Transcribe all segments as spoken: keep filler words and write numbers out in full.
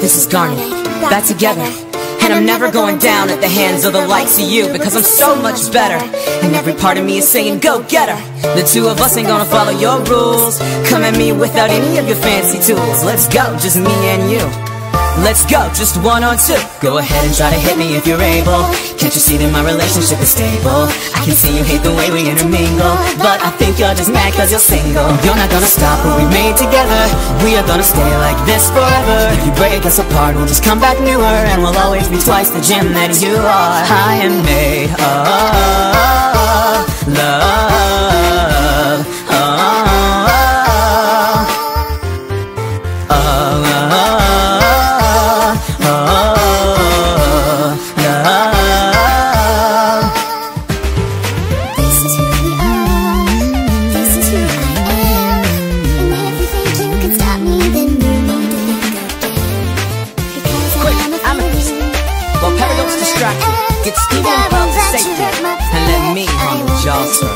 This is Garnet, back together. And I'm never going down at the hands of the likes of you, because I'm so much better. And every part of me is saying go get her. The two of us ain't gonna follow your rules. Come at me without any of your fancy tools. Let's go, just me and you. Let's go, just one or two. Go ahead and try to hit me if you're able. Can't you see that my relationship is stable? I can see you hate the way we intermingle, but I think you're just mad cause you're single. You're not gonna stop what we made together. We are gonna stay like this forever. If you break us apart, we'll just come back newer, and we'll always be twice the gem that you are. I am made of love, oh, oh, oh. Get Steven Pump to safety, and let me on the jaw, sir.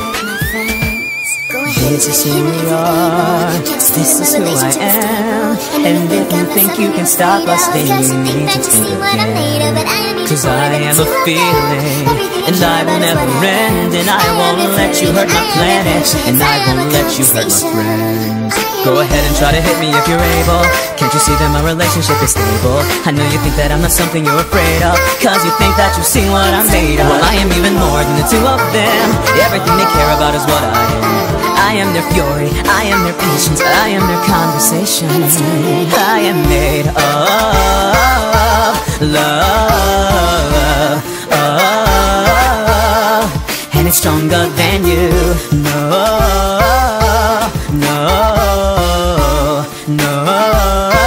This is who we are, this is who I am. And if you think you can stop us, then you need to think again. Cause I am a feeling, and I will never end. And I won't let you hurt my planet, and I won't let you hurt my friends. Go ahead and try to hit me if you're able. Can't you see that my relationship is stable? I know you think that I'm not something you're afraid of, cause you think that you've seen what I'm made of. Well, I am even more than the two of them. Everything they care about is what I am. I am their fury, I am their patience, I am their conversation. I am made of love, oh, and it's stronger than you. No, no, no.